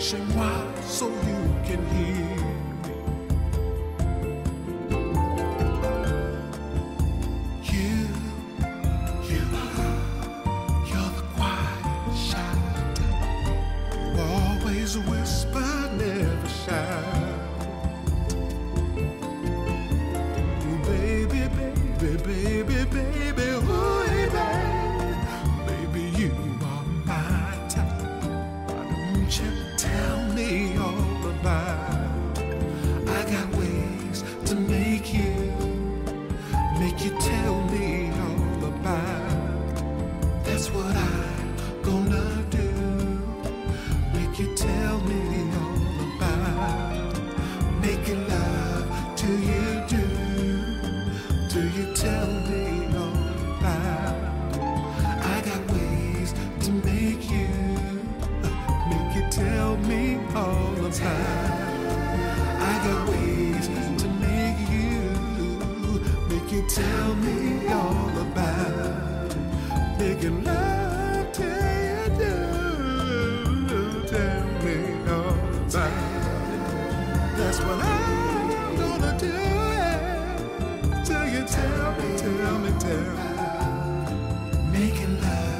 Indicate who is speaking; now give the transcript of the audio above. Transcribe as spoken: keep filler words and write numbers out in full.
Speaker 1: Cherchez-moi so you can hear me. You, you, you're the quiet, shy type. You always whisper, never shout. Ooh, baby, baby, baby, baby, ooh, baby, baby, you are my type. Why don't you tell me all about? I got ways to make you, make you tell me all about. That's what I'm gonna do. Make you tell me all about. Making love to you, do. Do you tell me all about? I got ways to make you, make you tell me all about. I got ways to make you, make you tell me all about. Making love to you, do. Tell me all about. That's what I'm gonna do. Till you tell me, tell me, tell me. Making love.